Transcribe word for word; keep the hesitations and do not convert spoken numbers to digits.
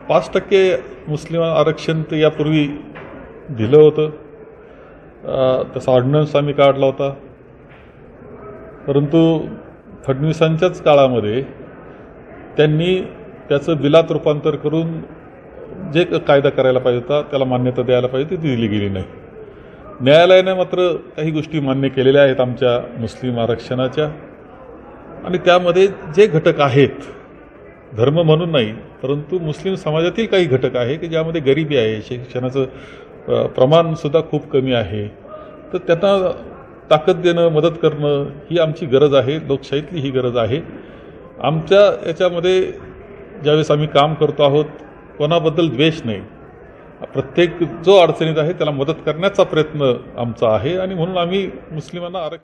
पाच टक्के मुस्लिम आरक्षण ते यापूर्वी दिलं होतं. तसा ऑर्डिनन्स आम्ही काढला होता. परंतु फडणवीसांच्याच काळामध्ये त्यांनी त्याचं बिलात रूपांतर करून जे कायदा करायला पाहिजे होता त्याला मान्यता द्यायला पाहिजे ती दिली गेली नाही. न्यायालयाने मात्र काही गोष्टी मान्य केलेल्या आहेत आमच्या मुस्लिम आरक्षणाच्या, आणि त्यामध्ये जे घटक आहेत, धर्म म्हणून नाही परंतु मुस्लिम समाजातील काही घटक आहे की ज्यामध्ये गरिबी आहे, शिक्षणाचं प्रमाणसुद्धा खूप कमी आहे, तर त्यांना ताकद देणं, मदत करणं ही आमची गरज आहे, लोकशाहीतली ही गरज आहे. आमच्या याच्यामध्ये ज्यावेळेस आम्ही काम करतो आहोत कोणाबद्दल द्वेष नाही, प्रत्येक जो अडचणीत आहे त्याला मदत करण्याचा प्रयत्न आमचा आहे, आणि म्हणून आम्ही मुस्लिमांना आरक्षण